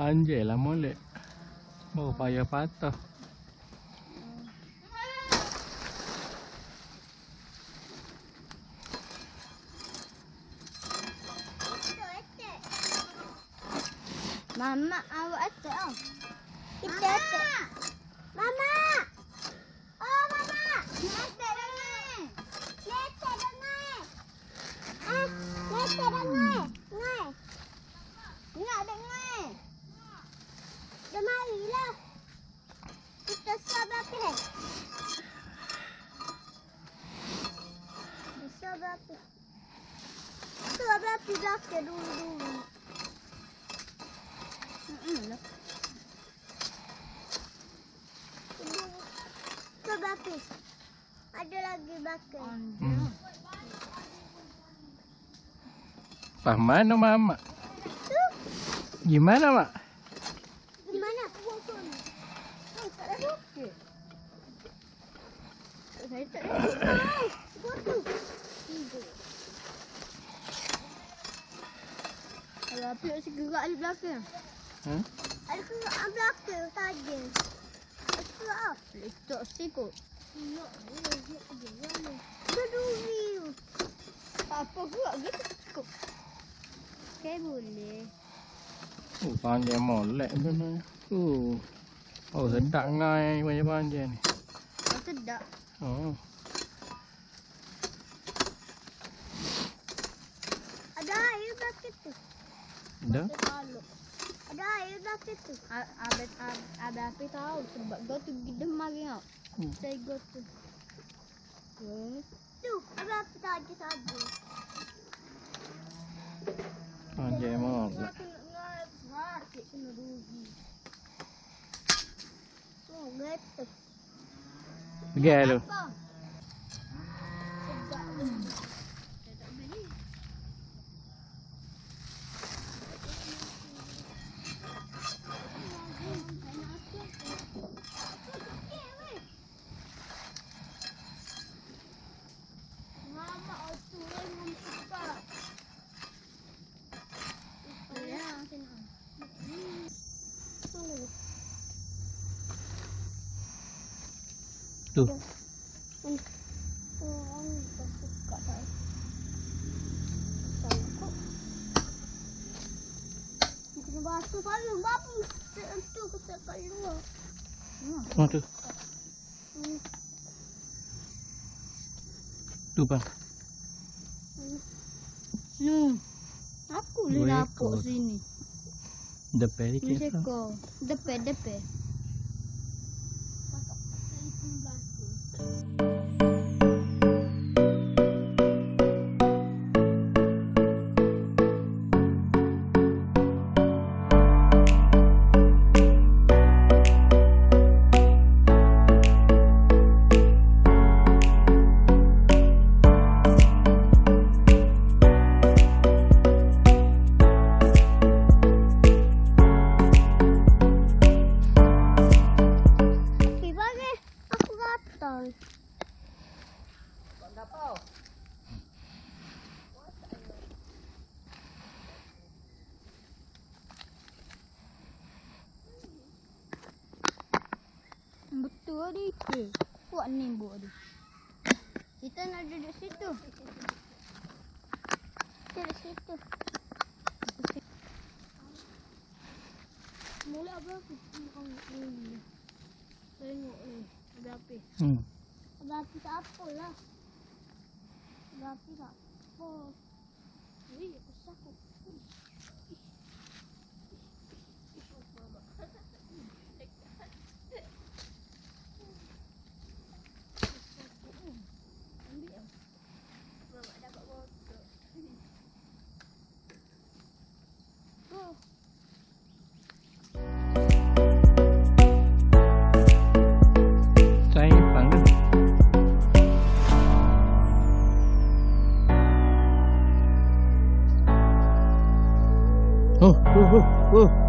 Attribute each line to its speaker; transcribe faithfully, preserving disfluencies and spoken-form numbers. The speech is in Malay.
Speaker 1: Anjay lah molek. Baru payah patah.
Speaker 2: Mama, awak atuk oh. Kita atuk. Mama. Oh, Mama. Letak dengai. Letak dengai. Ah, letak dengai. Dengai. Dengar dengai. Dah marilah. Kita suap api. Suap api. Suap api belakang dulu-dulu. Hmm, coba pis. Ada lagi bakal.
Speaker 1: Hmm. Pak mana Mama?
Speaker 2: Tuh.
Speaker 1: Gimana Mak?
Speaker 2: Gimana? Oh, tak ada okey. Saya tak ada. Bodoh. Tiga. Kalau api nak gerak di belakang.
Speaker 1: Hmm?
Speaker 2: Ada gerak di belakang saja. Gerak ah. Letak sikut. Nak dia. Berduri. Tak apa gerak gitu cukup. Okey boleh.
Speaker 1: Oh, panjang molek tu ni. Oh. Oh, sedap ngai panjang-panjang ni.
Speaker 2: Oh, sedap.
Speaker 1: Oh.
Speaker 2: Ada air belakang tu.
Speaker 1: Ada?
Speaker 2: Ada air belakang tu. Abang abang api tahu sebab kau tu gede mari kau.
Speaker 1: Hmm.
Speaker 2: Saya go tu. Tu, abang api tahu saja.
Speaker 1: Panjang molek.
Speaker 2: Kena rugi. Oh, getuk.
Speaker 1: Pergi lu.
Speaker 2: Apa? Sedap. Saya tak beli. Mama, aku ingin cepat. Ya, sini.
Speaker 1: Tuh.
Speaker 2: Hmm. Oh, ini tak suka saya. Salak. Kena basuh paling bapa tu kita kat luar.
Speaker 1: Oh tu.
Speaker 2: Hmm.
Speaker 1: Tu Bang.
Speaker 2: Hmm. Aku boleh
Speaker 1: Dua
Speaker 2: nampak
Speaker 1: ekor.
Speaker 2: sini.
Speaker 1: Depan
Speaker 2: Ni
Speaker 1: dikit.
Speaker 2: sekor. Depan, depan. Betul dia. Kuat ni buat dia. Kita nak duduk situ. Duduk situ. Mula apa aku ni. Tengok ni. Ada api.
Speaker 1: Hmm.
Speaker 2: Ada api tak apalah. Ada api tak apa. Wih, aku sakit.
Speaker 1: Oh, oh, oh, oh.